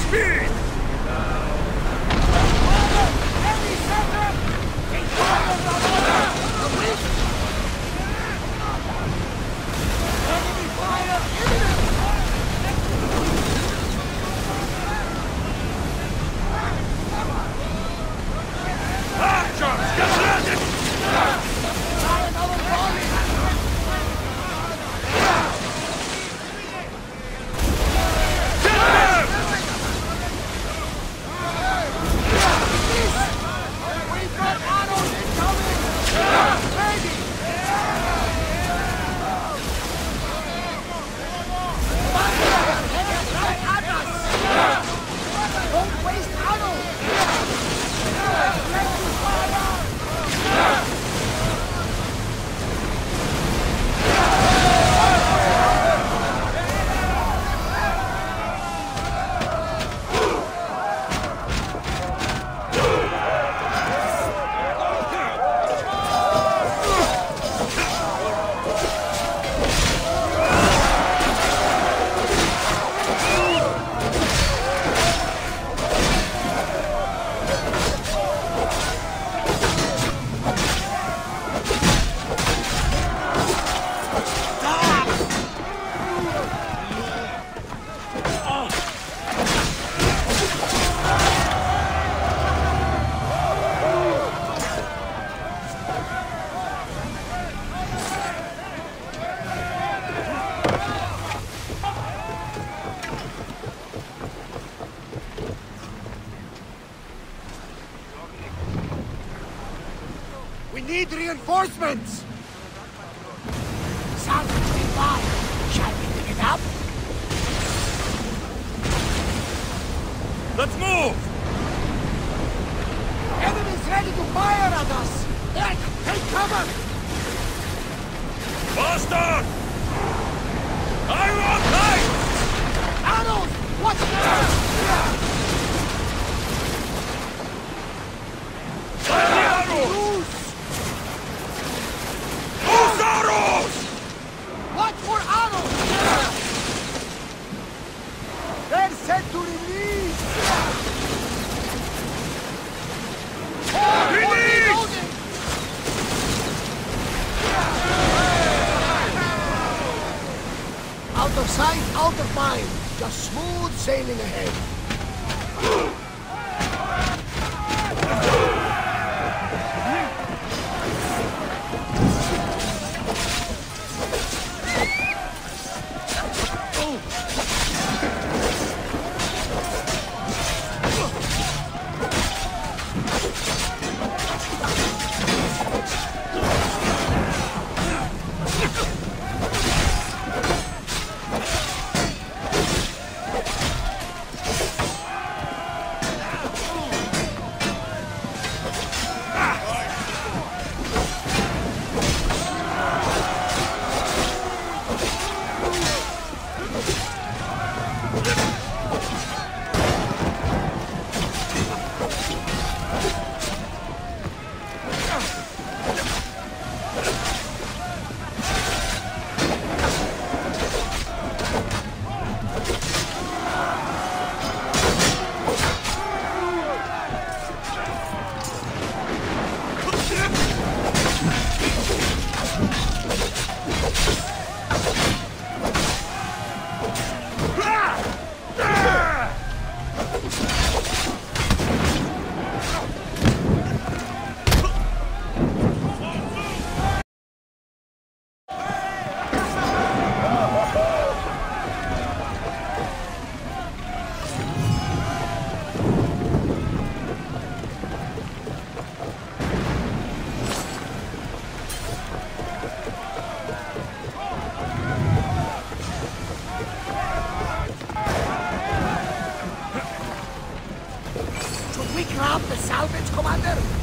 speed! We need reinforcements! Sounds nearby. Shall we pick it up? Let's move! Enemies ready to fire at us! Ed, take cover! Bastard! Iron Knight! Arrows! Watch out! Fire the arrows! Use arrows! Watch for arrows! They're set to release! Release! Out of sight, out of mind. Just smooth sailing ahead. We grab the salvage, Commander?